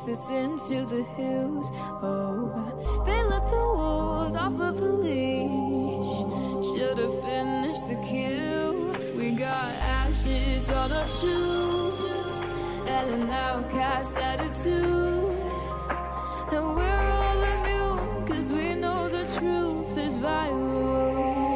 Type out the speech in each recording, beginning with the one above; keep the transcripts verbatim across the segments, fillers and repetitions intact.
chased us into the hills. Oh, they let the wolves off of a leash. Should've finished the kill. We got ashes on our shoes and an outcast attitude. And we're all immune, cause we know the truth is viral.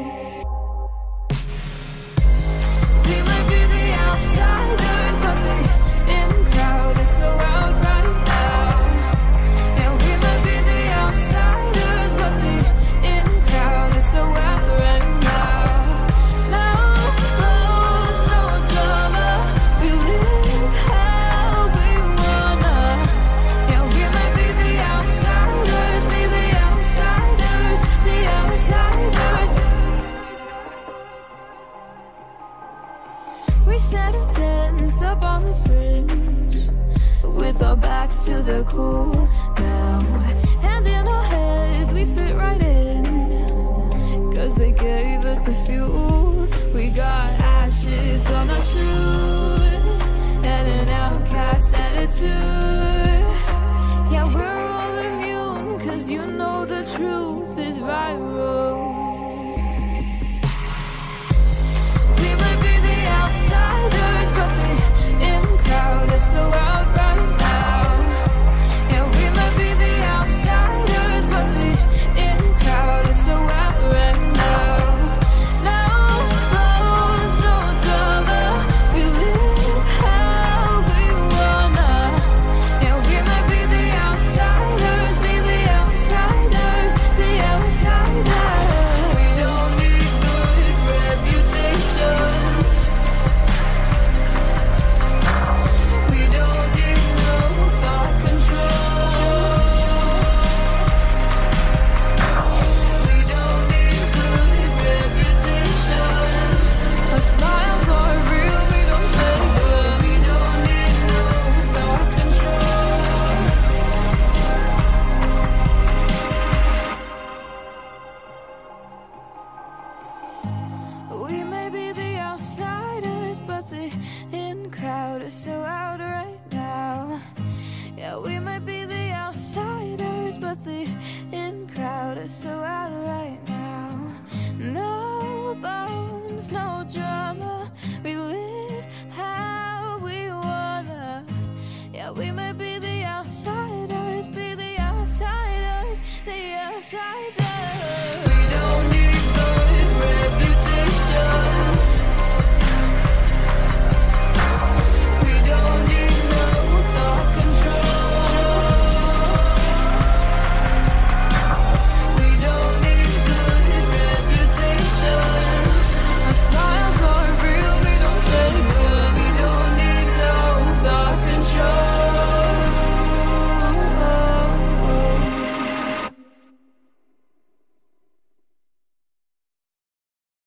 We might be the outsiders, but the in crowd is so out right now. And we might be the outsiders, but the in crowd is so out right now. No phones, no drama, we live how we wanna. And we might be the outsiders, be the outsiders, the outsiders. We settle tents up on the fringe, with our backs to the cool now. And in our heads we fit right in, cause they gave us the fuel. We got ashes on our shoes and an outcast attitude. Yeah, we're all immune, cause you know the truth is viral. We might be the outsiders, but the in crowd is so out right now. Yeah, we might be the outsiders, but the in crowd is so out right now. No phones, no drama, we live how we wanna. Yeah, we might be the outsiders, be the outsiders, the outsiders. We don't need good reputations. We don't need no thought control. We don't need good reputations. Our smiles are real, we don't fake them. We don't need no thought control. We may be the outsiders, but the in crowd is so out right now. Yeah, we might be the outsiders, but the in crowd is so out right now. No bones, no drama, we live how we wanna. Yeah, we might be the outsiders, be the outsiders, the outsiders.